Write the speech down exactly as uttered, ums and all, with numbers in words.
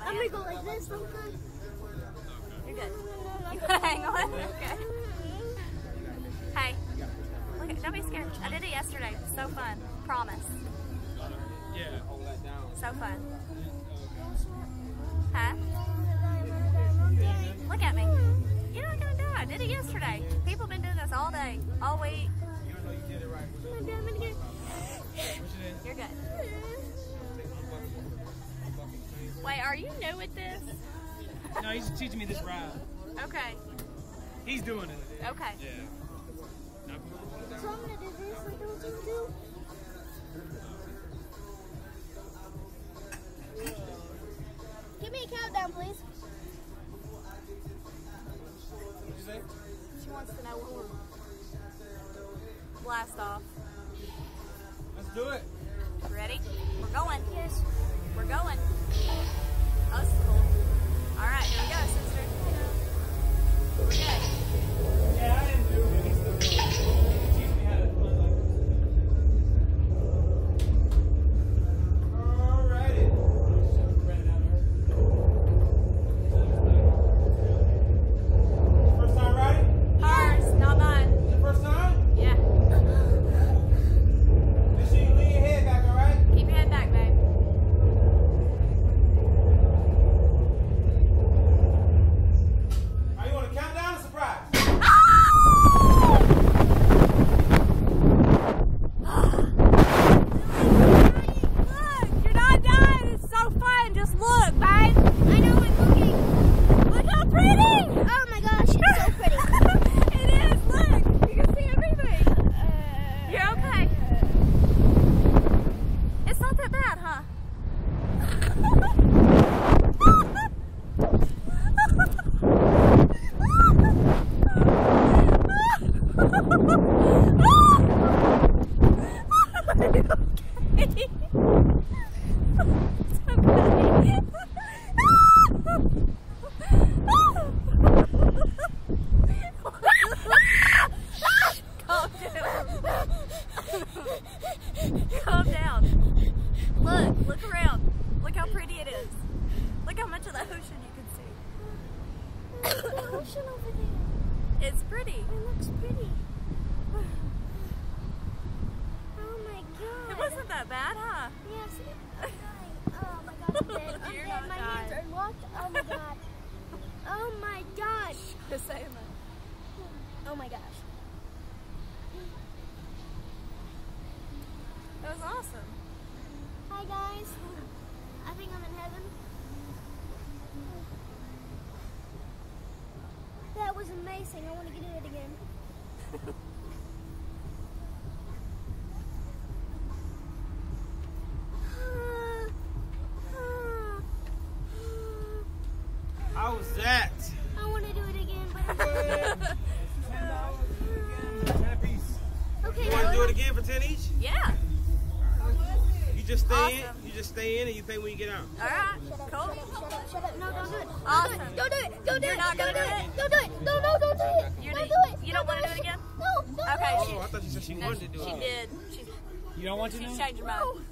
I'm gonna go like this. Okay. You're good. You wanna hang on? Okay. Hey, look at, don't be scared. I did it yesterday. So fun. Promise. Yeah. So fun. Huh? Look at me. You're not gonna die. I did it yesterday. People have been doing this all day, all week. You're good. Wait, are you new at this? No, he's teaching me this ride. Okay. He's doing it. Okay. Yeah. So I'm gonna do this like I was gonna do. Give me a countdown, please. What'd you say? She wants to know when we're blast off. Let's do it. Ready? We're going. Yes. We're going. Oh, this is cool. All right, here we go, sister. We're good. Yeah, I didn't do it. He's still doing it. He teach me how to do it like this. Alrighty. First time riding? Hers, not mine. First time? Yeah. Make sure you lean your head back, alright? Keep your head back, babe. Are you want to count down or surprise? Look, you're not dying. It's so fun. Just look, babe. I know it's looking. Look how pretty. Oh my gosh, it's so pretty. It is. Look, you can see everything. You're okay. It's not that bad, huh? Calm down. Look, look around. Look how pretty it is. Look how much of the ocean you can see. The ocean over there. It's pretty. It looks pretty. Oh my god. It wasn't that bad, huh? Yes. I'm dying. Oh my god. I'm dead. I'm You're dead. not My hands dying. are locked. Oh my god. Oh my gosh. Just saying that. Oh my gosh. That was awesome. Hi guys. I think I'm in heaven. That was amazing. I want to do it again. How was that? I want to do it again, but I'm ten apiece. okay. You want to do it again for ten each? Yeah. You just stay Awesome. in. You just stay in and you pay when you get out. All right. Shut up, Cool. shut up, shut up, shut up. No, don't do it. Awesome. Don't do it. Don't do You're it. not gonna don't do do it? it. Don't do it. No, no, don't do it. You're don't not- do it. you don't wanna do it again? No, don't Okay, do Oh, I thought you said she No, wanted to do she it. did. She's, You don't want to she's do it? changed her mind.